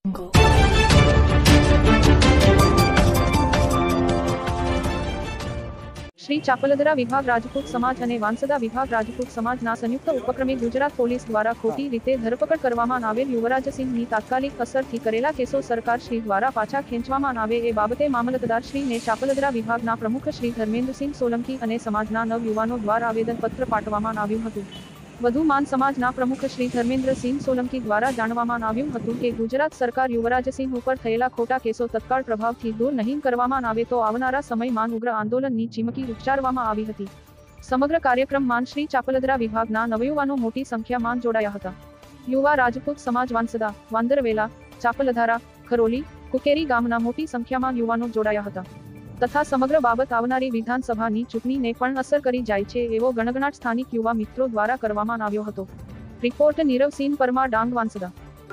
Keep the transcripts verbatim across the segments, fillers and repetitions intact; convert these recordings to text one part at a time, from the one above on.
श्री चापलदरा विभाग राजपूत समाज અને વાંસદા વિભાગ રાજપૂત સમાજના સંયુક્ત ઉપક્રમે ગુજરાત પોલીસ દ્વારા ખોટી રીતે ધરપકડ કરવામાં આવેલ યુવરાજસિંહની તાત્કાલિક અસરથી કરેલા કેસો સરકાર શ્રી દ્વારા પાછા ખેંચવામાં આવે એ બાબતે મામલતદાર શ્રીને ચાપલદરા વિભાગના પ્રમુખ શ્રી ધર્મેન્દ્રસિંહ સોલંકી અને સમાજના નવ યુવાનો દ્વારા આવેદનપત્ર પાઠવવામાં આવ્યું હતું। વધુ માન સમાજના પ્રમુખ શ્રી ધર્મેન્દ્રસિંહ સોલંકી દ્વારા જાણવામાં આવ્યું હતું કે ગુજરાત સરકાર યુવરાજસિંહ ઉપર થયેલા ખોટા કેસો તત્કાળ પ્રભાવથી દૂર નહીં કરવામાં આવે તો આવનારા સમયમાં ઉગ્ર આંદોલનની ચીમકી ઉચ્ચારવામાં આવી હતી। સમગ્ર કાર્યક્રમમાં શ્રી ચાપલદરા વિભાગના નવયુવાનો મોટી સંખ્યામાં જોડાયા હતા। યુવા રાજપૂત સમાજ વાંસદા, વાંદરવેલા, ચાપલધારા, ખરોલી, કુકેરી ગામના મોટી સંખ્યામાં યુવાનો જોડાયા હતા તથા સમગ્ર બાબત આવનારી વિધાનસભાની ચૂંટણીને પણ અસર કરી જાય છે એવો ગણગણાટ સ્થાનિક યુવા મિત્રો દ્વારા કરવામાં આવ્યો હતો। રિપોર્ટ નીરવસિંહ પરમાર, ડાંગ, વાંસદા।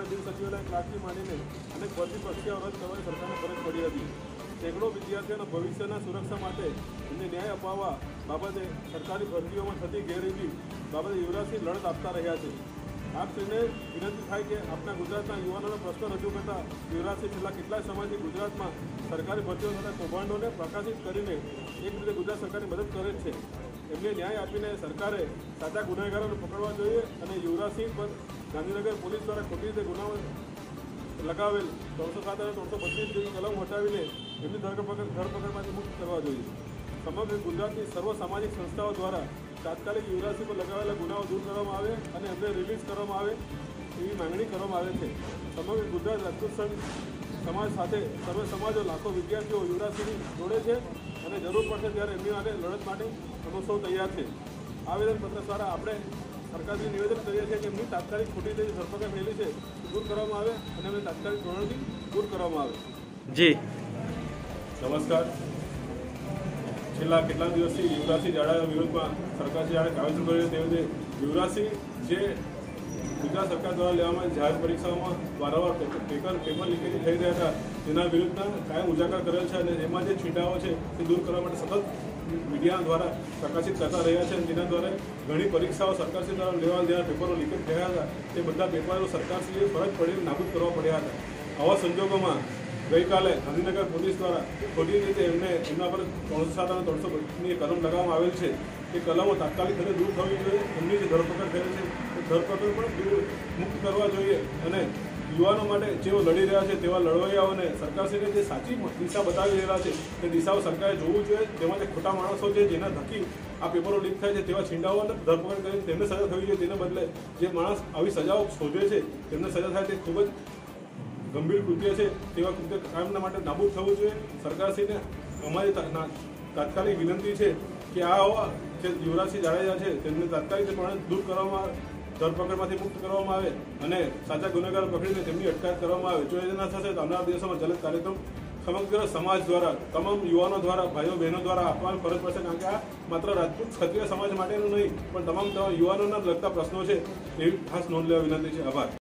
સેંકડો વિદ્યાર્થીઓના ભવિષ્યના સુરક્ષા માટે એમને ન્યાય અપાવવા બાબતે સરકારી ભરતીઓમાં થતી ગેરરીતિ બાબતે યુવરાજસિંહ લડત આપતા રહ્યા છે। આપશ્રીને વિનંતી થાય કે આપણા ગુજરાતના યુવાનોનો પ્રશ્ન રજૂ કરતા યુવરાજસિંહ છેલ્લા કેટલાય સમયથી ગુજરાતમાં સરકારી ભરતીઓ તથા કૌભાંડોને પ્રકાશિત કરીને એક રીતે ગુજરાત સરકારની મદદ કરે છે। એમને ન્યાય આપીને સરકારે સાચા ગુનેગારોને પકડવા જોઈએ અને યુવરાજસિંહ પર ગાંધીનગર પોલીસ દ્વારા ખોટી રીતે ગુનાઓ લગાવેલ ત્રણસો સાત અને ત્રણસો બત્રીસ જેવી કલમ હટાવીને એમની ધરપકડ ધરપકડમાંથી મુક્ત કરવા જોઈએ। સમગ્ર ગુજરાતની સર્વ સામાજિક સંસ્થાઓ દ્વારા તાત્કાલિક યુવરાજસિંહ પર લગાવેલા ગુનાઓ દૂર કરવામાં આવે અને એમને રિલીઝ કરવામાં આવે એવી માંગણી કરવામાં આવે છે। સમગ્ર ગુજરાત રાજપૂત સંઘ સમાજ સાથે સર્વ સમાજો લાખો વિદ્યાર્થીઓ યુવરાજસિંહની જોડે છે અને જરૂર પડશે ત્યારે એમની માટે લડત માટે અમે સૌ તૈયાર છે। આવેદનપત્ર દ્વારા આપણે સરકારને નિવેદન કરીએ છીએ કે એમની તાત્કાલિક ખોટી રીતે ધરપકડ થયેલી છે દૂર કરવામાં આવે અને એમને તાત્કાલિક ધોરણથી દૂર કરવામાં આવે। જી નમસ્કાર। છેલ્લા કેટલા દિવસથી યુવરાજસિંહ જાડેજા વિરુદ્ધમાં સરકારશ્રી જાણે કાવતરું કર્યું તે રીતે યુવરાજસિંહ જે ગુજરાત સરકાર દ્વારા લેવામાં જાહેર પરીક્ષાઓમાં વારંવાર પેપર પેપર લીકેજ થઈ રહ્યા હતા તેના વિરુદ્ધના કાયમ ઉજાગર કરેલ છે અને એમાં જે છીટાઓ છે તે દૂર કરવા માટે સતત મીડિયા દ્વારા પ્રકાશિત કરતા રહ્યા છે અને તેના દ્વારા ઘણી પરીક્ષાઓ સરકારશ્રી દ્વારા લેવા દેવા પેપરો લીકેજ થયા હતા તે બધા પેપરો સરકારશ્રીએ ફરજ પડીને નાબૂદ કરવા પડ્યા હતા। આવા સંજોગોમાં ગઈકાલે ગાંધીનગર પોલીસ દ્વારા ખોટી રીતે એમને એમના પર ત્રણસો સાત અને ત્રણસો બત્રીસની કલમ લગાવવામાં આવેલ છે। એ કલમો તાત્કાલિક રીતે દૂર થવી જોઈએ। એમની જે ધરપકડ થયેલ છે એ ધરપકડ પણ દૂર મુક્ત કરવા જોઈએ અને યુવાનો માટે જેઓ લડી રહ્યા છે તેવા લડવૈયાઓને સરકારશ્રીને જે સાચી દિશા બતાવી રહ્યા છે તે દિશાઓ સરકારે જોવું જોઈએ। તેમાં જે ખોટા માણસો છે જેના થકી આ પેપરો લીક થાય છે તેવા છીંડાઓને ધરપકડ કરીને તેમને સજા થવી જોઈએ। તેને બદલે જે માણસ આવી સજાઓ શોધે છે તેમને સજા થાય તે ખૂબ જ ગંભીર કૃત્ય છે। તેવા કૃત્ય કાયમના માટે નાબૂદ થવું જોઈએ। સરકારશ્રીને અમારી તાત્કાલિક વિનંતી છે કે આ જે યુવરાજસિંહ જાડેજા છે તેમને તાત્કાલિકપણે દૂર કરવામાં ધરપકડમાંથી મુક્ત કરવામાં આવે અને સાચા ગુનેગારો પકડીને તેમની અટકાયત કરવામાં આવે। જો એ ના થશે તો આવનારા દિવસોમાં જલદ કાર્યક્રમ સમગ્ર સમાજ દ્વારા તમામ યુવાનો દ્વારા ભાઈઓ બહેનો દ્વારા આપવાની ફરજ પડશે કારણ કે આ માત્ર રાજપૂત ક્ષત્રિય સમાજ માટેનું નહીં પણ તમામ યુવાનોના લગતા પ્રશ્નો છે એવી ખાસ નોંધ લેવા વિનંતી છે। આભાર।